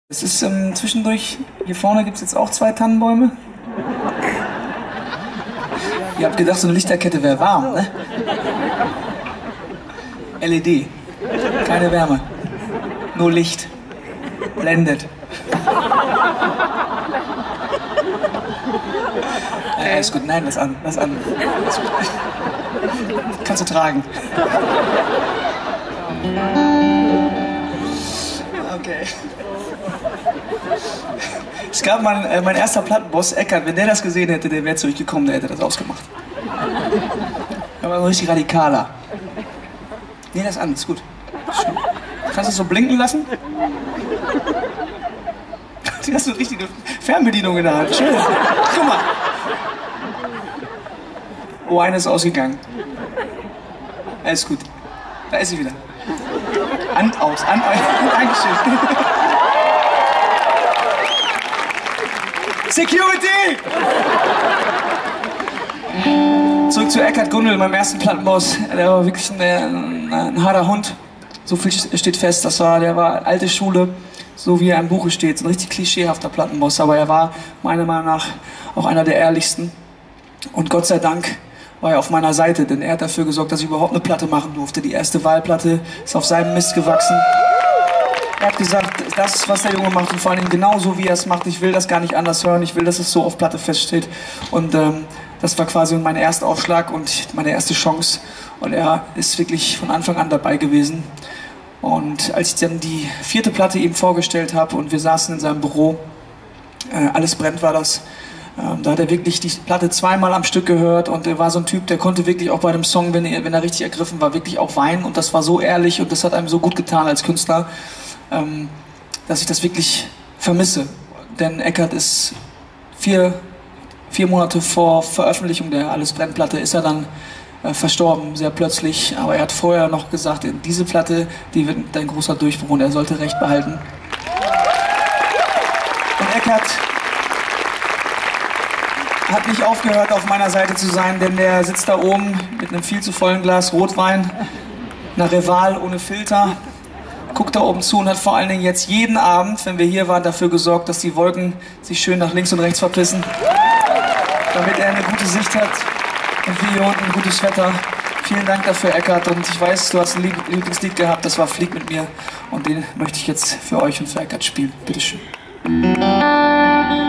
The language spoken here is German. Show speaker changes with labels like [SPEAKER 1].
[SPEAKER 1] Es ist zwischendurch, hier vorne gibt es jetzt auch 2 Tannenbäume. Ihr habt gedacht, so eine Lichterkette wäre warm, ne? LED, keine Wärme, nur Licht, blendet. Ist gut, nein, lass an. Kannst du tragen. Okay. Es gab mal mein erster Plattenboss, Eckart, wenn der das gesehen hätte, der wäre zurückgekommen, der hätte das ausgemacht. Er war ein richtig radikaler. Nee, das an, ist gut. Schön. Kannst du es so blinken lassen? Du hast so eine richtige Fernbedienung in der Hand. Schön. Guck mal. Oh, eine ist ausgegangen. Alles gut. Da ist sie wieder. Hand aus, an euch. Dankeschön. Security! Zurück zu Eckart Gundel, meinem ersten Plattenboss. Der war wirklich ein harter Hund. So viel steht fest, der war alte Schule, so wie er im Buche steht. So ein richtig klischeehafter Plattenboss, aber er war meiner Meinung nach auch einer der ehrlichsten. Und Gott sei Dank war er auf meiner Seite, denn er hat dafür gesorgt, dass ich überhaupt eine Platte machen durfte. Die erste Wahlplatte ist auf seinem Mist gewachsen. Er hat gesagt, das ist, was der Junge macht und vor allem genau so, wie er es macht. Ich will das gar nicht anders hören, ich will, dass es so auf Platte feststeht. Und das war quasi mein erster Aufschlag und meine erste Chance. Und er ist wirklich von Anfang an dabei gewesen. Und als ich dann die 4. Platte ihm vorgestellt habe und wir saßen in seinem Büro, Alles brennt war das, da hat er wirklich die Platte 2-mal am Stück gehört und er war so ein Typ, der konnte wirklich auch bei einem Song, wenn er richtig ergriffen war, wirklich auch weinen und das war so ehrlich und das hat einem so gut getan als Künstler, dass ich das wirklich vermisse. Denn Eckart ist 4 Monate vor Veröffentlichung der Alles brennt Platte ist er dann verstorben, sehr plötzlich, aber er hat vorher noch gesagt, diese Platte, die wird ein großer Durchbruch und er sollte Recht behalten. Und Eckart hat nicht aufgehört, auf meiner Seite zu sein, denn der sitzt da oben mit einem viel zu vollen Glas Rotwein, einer Rival ohne Filter, guckt da oben zu und hat vor allen Dingen jetzt jeden Abend, wenn wir hier waren, dafür gesorgt, dass die Wolken sich schön nach links und rechts verpissen, damit er eine gute Sicht hat und wir hier unten ein gutes Wetter. Vielen Dank dafür, Eckart, und ich weiß, du hast ein Lieblingslied gehabt, das war Flieg mit mir und den möchte ich jetzt für euch und für Eckart spielen. Bitteschön.